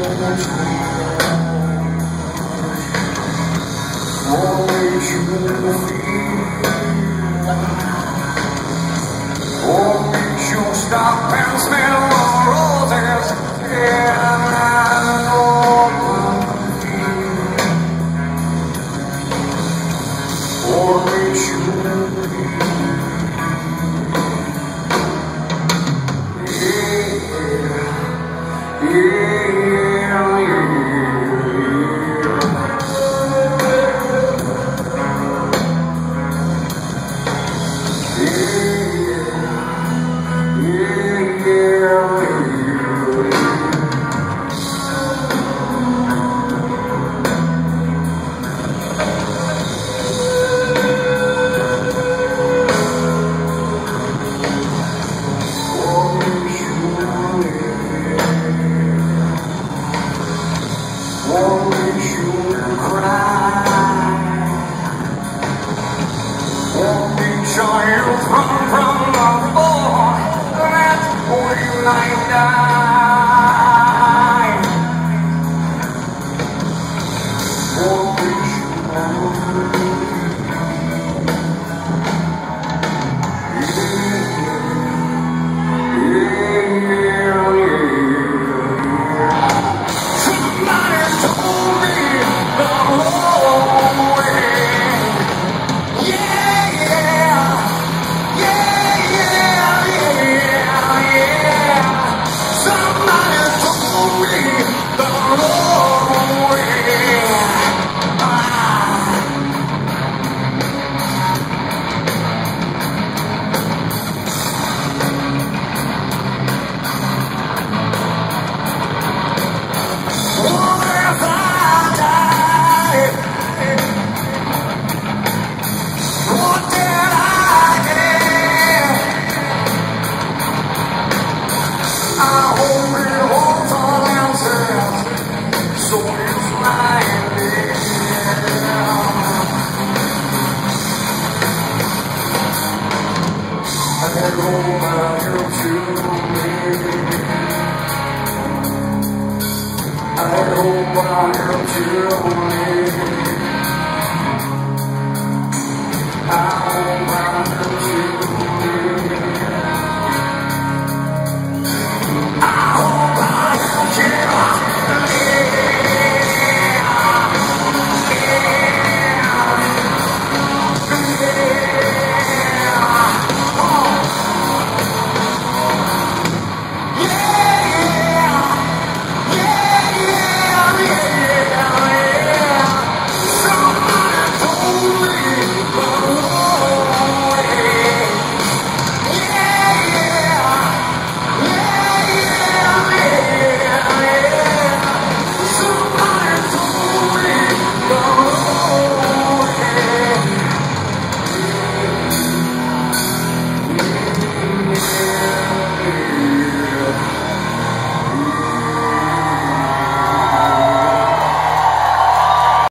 Stop and smell roses in an open field, or makes you from the floor, that's where you lie down. Somebody told me the whole way. Yeah. Somebody told me the wrong way. What if I died? What did I get? I hope it holds all answers, so it's my idea. I hope I help you me. I hope I help you me. I hope I help you.